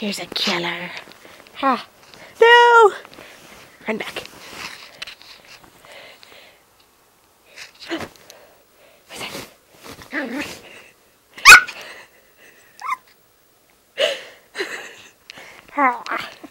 Here's a killer. Ha! No! Run back. What's that?